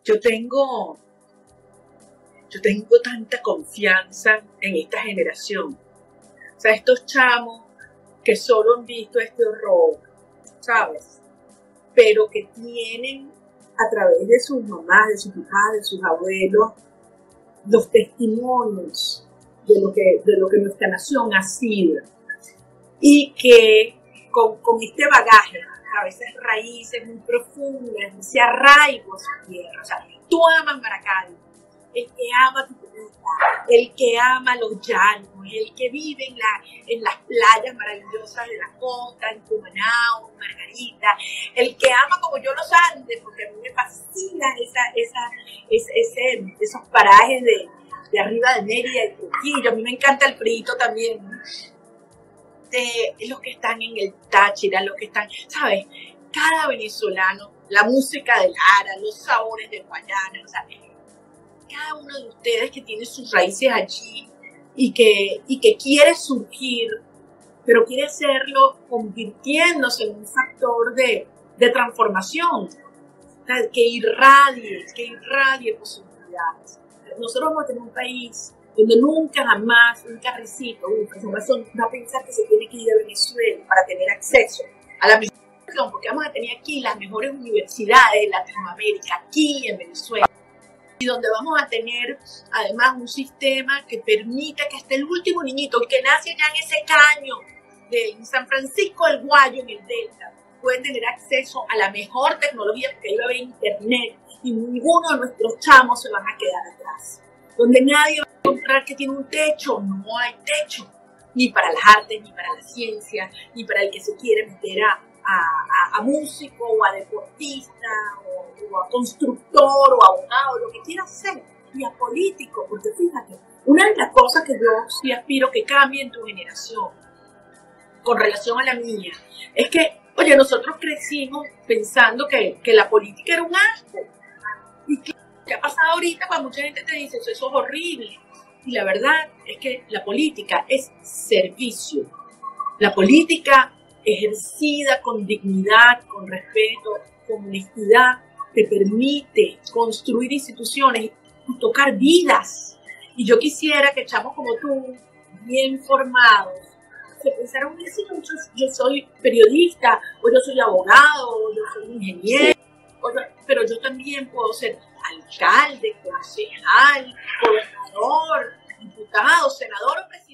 Yo tengo, yo tengo tanta confianza en esta generación. O sea, estos chamos que solo han visto este horror, ¿sabes? Pero que tienen a través de sus mamás, de sus papás, de sus abuelos, los testimonios de lo que nuestra nación ha sido. Y que con este bagaje, a veces raíces muy profundas, ese arraigo a su tierra. O sea, tú amas Maracaibo, el que ama tu planeta, el que ama los llanos, el que vive en las playas maravillosas de la costa, en Cumaná, en Margarita, el que ama como yo los Andes, porque a mí me fascina esos parajes de arriba de Mérida y Trujillo. A mí me encanta el frito también, ¿no? De los que están en el Táchira, los que están, ¿sabes? Cada venezolano, la música del Lara, los sabores de Guayana, o sea, cada uno de ustedes que tiene sus raíces allí y que quiere surgir, pero quiere hacerlo convirtiéndose en un factor de transformación, o sea, que irradie posibilidades. Nosotros vamos a tener un país donde nunca jamás un carricito, una persona va a pensar que se tiene que ir a Venezuela para tener acceso a la mejor educación, porque vamos a tener aquí las mejores universidades de Latinoamérica, aquí en Venezuela, y donde vamos a tener además un sistema que permita que hasta el último niñito, el que nace ya en ese caño de San Francisco del Guayo, en el Delta, puede tener acceso a la mejor tecnología, porque ahí va a haber internet y ninguno de nuestros chamos se van a quedar atrás. Donde nadie va a encontrar que tiene un techo, no hay techo, ni para las artes, ni para la ciencia, ni para el que se quiere meter a músico, o a deportista, o a constructor, o a abogado, lo que quiera hacer, y a político, porque fíjate, una de las cosas que yo sí aspiro que cambie en tu generación, con relación a la mía, es que, oye, nosotros crecimos pensando que la política era un asco, y ¿qué ha pasado ahorita cuando mucha gente te dice eso es horrible? Y la verdad es que la política es servicio. La política ejercida con dignidad, con respeto, con honestidad, te permite construir instituciones y tocar vidas. Y yo quisiera que chamos como tú, bien formados, se pensaran, yo soy periodista, o yo soy abogado, o yo soy ingeniero, pero yo también puedo ser alcalde, concejal, gobernador, diputado, senador o presidente.